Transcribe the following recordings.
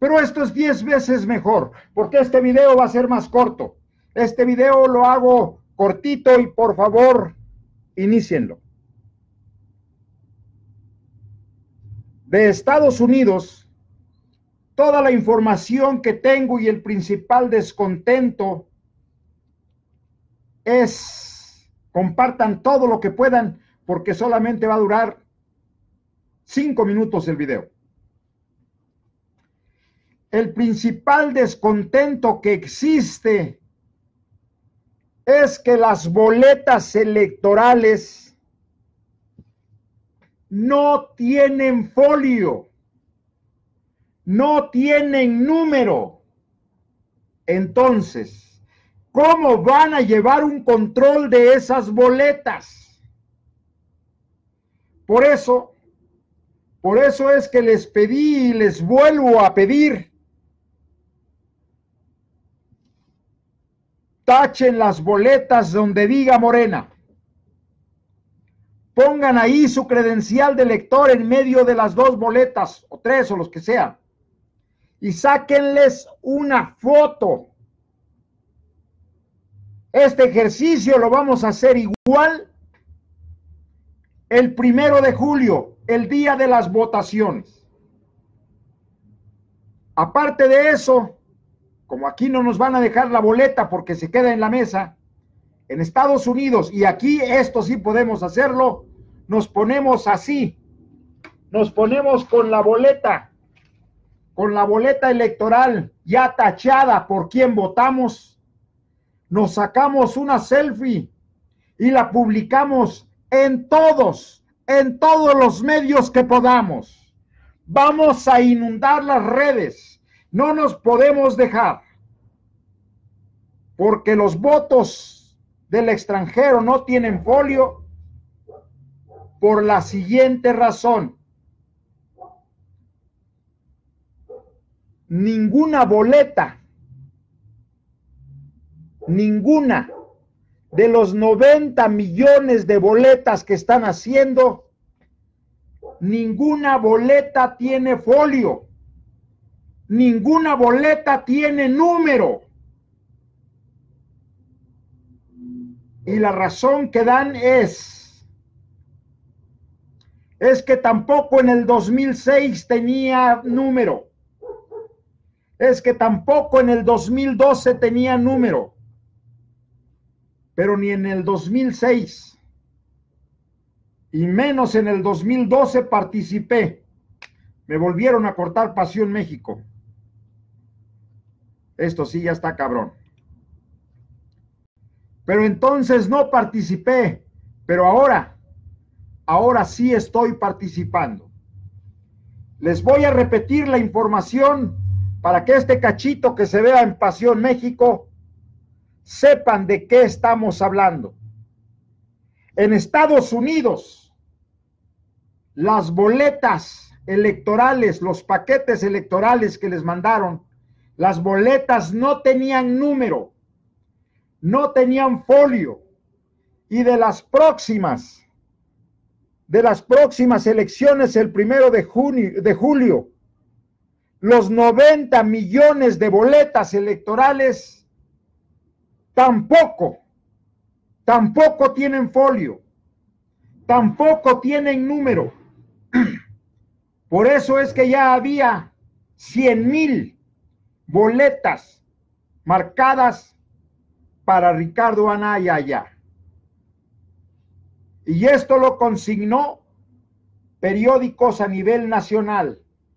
Pero esto es 10 veces mejor, porque este video va a ser más corto. Este video lo hago cortito y por favor, inícienlo. De Estados Unidos, toda la información que tengo y el principal descontento es compartan todo lo que puedan, porque solamente va a durar 5 minutos el video. El principal descontento que existe es que las boletas electorales no tienen folio, no tienen número. Entonces, ¿cómo van a llevar un control de esas boletas? Por eso es que les pedí y les vuelvo a pedir: tachen las boletas donde diga Morena. Pongan ahí su credencial de elector en medio de las 2 boletas, o 3, o los que sean. Y sáquenles una foto. Este ejercicio lo vamos a hacer igual el 1 de julio, el día de las votaciones. Aparte de eso, como aquí no nos van a dejar la boleta porque se queda en la mesa, en Estados Unidos, y aquí esto sí podemos hacerlo, nos ponemos así, nos ponemos con la boleta electoral ya tachada por quién votamos, nos sacamos una selfie y la publicamos en todos los medios que podamos. Vamos a inundar las redes, no nos podemos dejar, porque los votos del extranjero no tienen folio por la siguiente razón: ninguna boleta, ninguna de los 90 millones de boletas que están haciendo, ninguna boleta tiene folio, ninguna boleta tiene número. Y la razón que dan es que tampoco en el 2006 tenía número. Es que tampoco en el 2012 tenía número. Pero ni en el 2006 y menos en el 2012 participé. Me volvieron a cortar Pasión México. Esto sí ya está cabrón. Pero entonces no participé, pero ahora sí estoy participando. Les voy a repetir la información para que este cachito que se vea en Pasión México sepan de qué estamos hablando. En Estados Unidos, las boletas electorales, los paquetes electorales que les mandaron, las boletas no tenían número, no tenían folio, y de las próximas elecciones el 1 de julio, los 90 millones de boletas electorales tampoco tienen folio, tampoco tienen número. Por eso es que ya había 100,000 boletas marcadas para Ricardo Anaya allá. Y esto lo consignó periódicos a nivel nacional.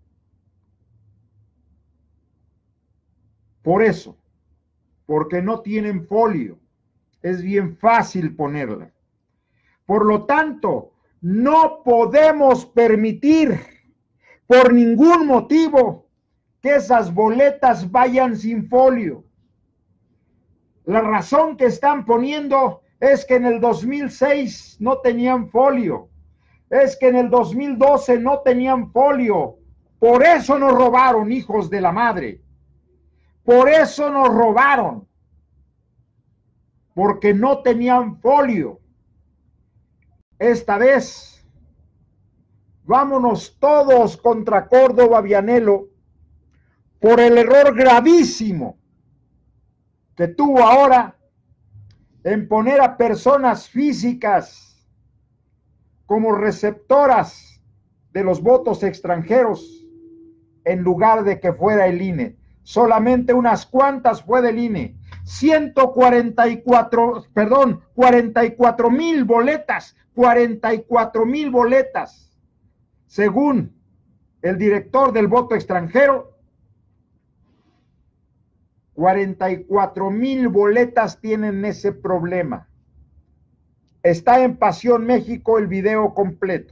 Por eso, porque no tienen folio, es bien fácil ponerla. Por lo tanto, no podemos permitir por ningún motivo que esas boletas vayan sin folio. La razón que están poniendo es que en el 2006 no tenían folio, es que en el 2012 no tenían folio. Por eso nos robaron, hijos de la madre. Por eso nos robaron, porque no tenían folio. Esta vez, vámonos todos contra Córdoba Vianello, por el error gravísimo que tuvo ahora en poner a personas físicas como receptoras de los votos extranjeros en lugar de que fuera el INE. Solamente unas cuantas fue del INE. 44,000 boletas, 44,000 boletas. Según el director del voto extranjero, 44,000 boletas tienen ese problema. Está en Pasión México el video completo.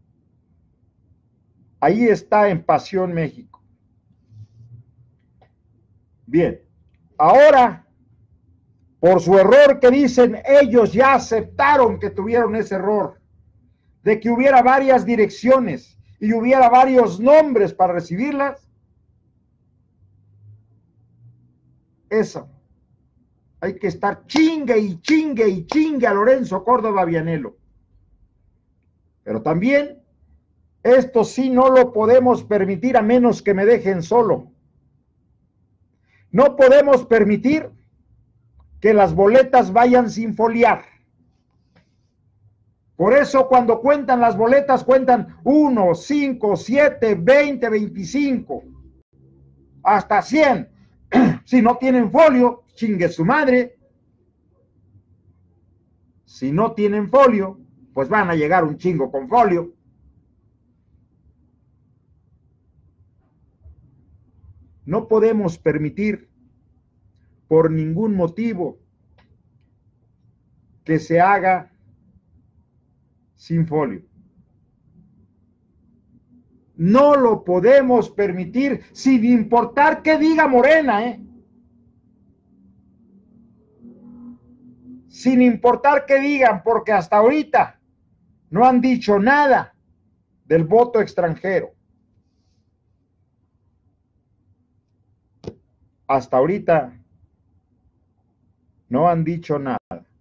Ahí está en Pasión México. Bien, ahora, por su error que dicen, ellos ya aceptaron que tuvieron ese error, de que hubiera varias direcciones y hubiera varios nombres para recibirlas. Eso. Hay que estar chingue y chingue y chingue a Lorenzo Córdoba Vianello. Pero también, esto sí no lo podemos permitir a menos que me dejen solo. No podemos permitir que las boletas vayan sin foliar. Por eso cuando cuentan las boletas, cuentan 1, 5, 7, 20, 25, hasta 100. Si no tienen folio, chingue su madre. Si no tienen folio, pues van a llegar un chingo con folio. No podemos permitir por ningún motivo que se haga sin folio. No lo podemos permitir sin importar qué diga Morena, sin importar qué digan, porque hasta ahorita no han dicho nada del voto extranjero. Hasta ahorita no han dicho nada.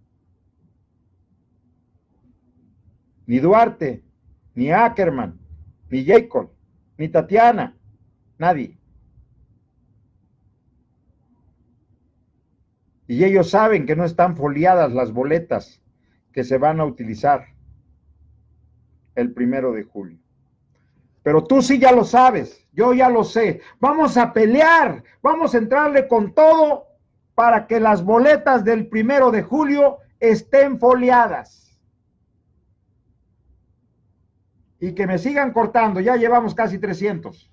Ni Duarte, ni Ackerman, ni Jacob, ni Tatiana, nadie. Y ellos saben que no están foliadas las boletas que se van a utilizar el 1 de julio. Pero tú sí ya lo sabes, yo ya lo sé. Vamos a pelear, vamos a entrarle con todo para que las boletas del 1 de julio estén foliadas. Y que me sigan cortando, ya llevamos casi 300.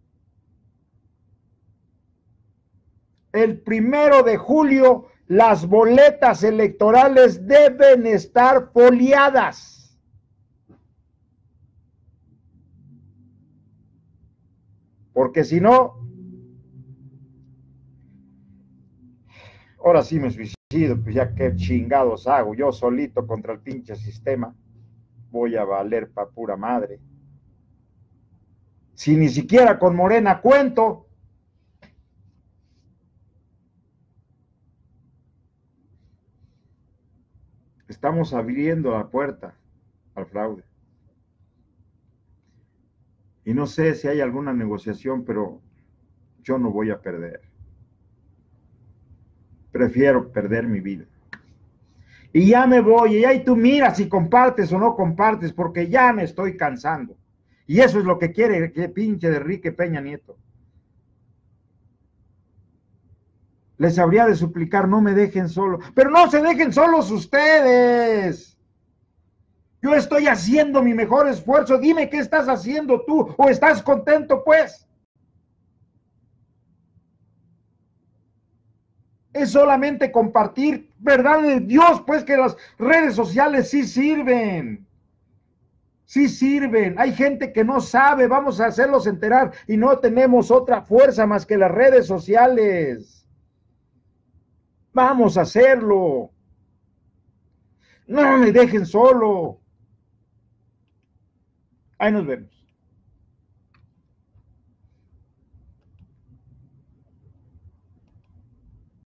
El 1 de julio las boletas electorales deben estar foliadas. Porque si no, ahora sí me suicido, pues ya qué chingados hago, yo solito contra el pinche sistema, voy a valer pa' pura madre. Si ni siquiera con Morena cuento. Estamos abriendo la puerta al fraude. Y no sé si hay alguna negociación, pero yo no voy a perder. Prefiero perder mi vida. Y ya me voy, y ahí tú miras si compartes o no compartes, porque ya me estoy cansando. Y eso es lo que quiere que pinche de Enrique Peña Nieto. Les habría de suplicar, no me dejen solo. Pero no se dejen solos ustedes. Yo estoy haciendo mi mejor esfuerzo. Dime qué estás haciendo tú, o estás contento, pues. Es solamente compartir, verdad de Dios, pues que las redes sociales sí sirven. Sí sirven. Hay gente que no sabe, vamos a hacerlos enterar y no tenemos otra fuerza más que las redes sociales. Vamos a hacerlo. No me dejen solo. Ahí nos vemos.